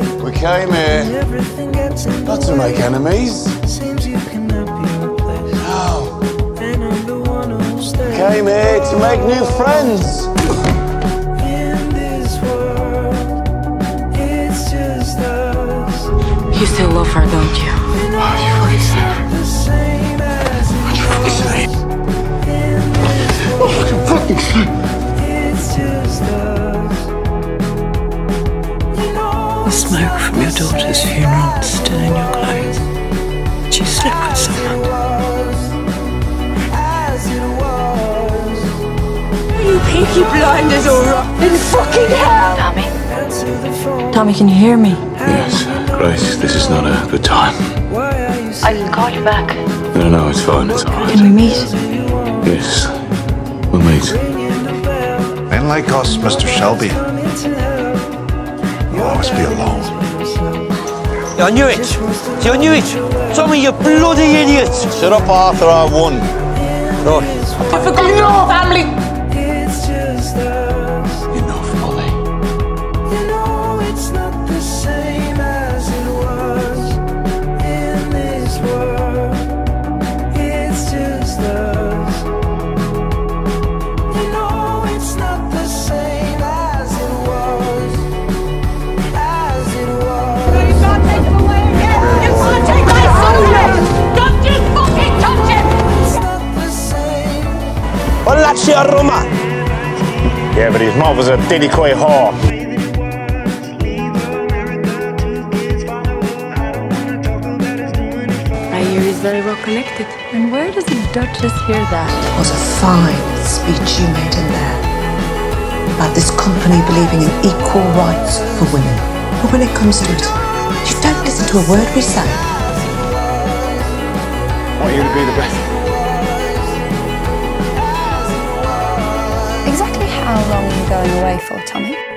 We came here not to make enemies. No. We came here to make new friends. You still love her, don't you? What you fucking say? What you fucking say? What you fucking say? The smoke from your daughter's funeral still in your clothes. Did you sleep with someone? You Peaky Blinders all right in fucking hell! Tommy? Tommy, can you hear me? Yes, Grace, this is not a good time. I can call you back. No, it's fine, it's all right. Can we meet? Yes, we'll meet. Men like us, Mr. Shelby, will always be alone. I knew it! See, I knew it! Tommy, you bloody idiot! Shut up, Arthur, I won. Right. I forgot your family! Enough, Molly. Well, that's your Roma! Yeah, but his mother's a diddy-quay whore. I hear he's very well connected. And where does the Duchess hear that? It was a fine speech you made in there about this company believing in equal rights for women. But when it comes to it, you don't listen to a word we say. I want you to be the best. Exactly how long are you going away for, Tommy?